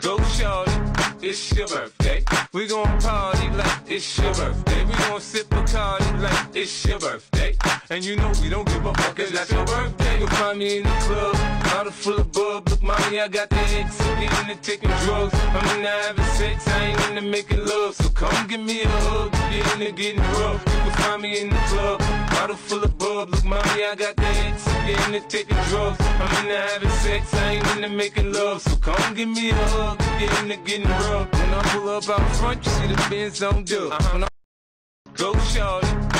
Go shorty, it's your birthday. We gon' party like it's your birthday. We gon' sip Bacardi like it's your birthday. And you know we don't give a fuck, it's not your birthday. You'll find me in the club, bottle full of bub. Look, mommy, I got the X, I'm getting into taking drugs. I'm into having sex, I ain't into making love. So come give me a hug, get into getting rough. You can find me in the club, bottle full of bub. Look, mommy, I got the X, I'm getting into taking drugs. I'm into having sex, I ain't into making love. So come give me a hug, get into getting rough. When I pull up out front, you see the Benz on dub. Go shorty,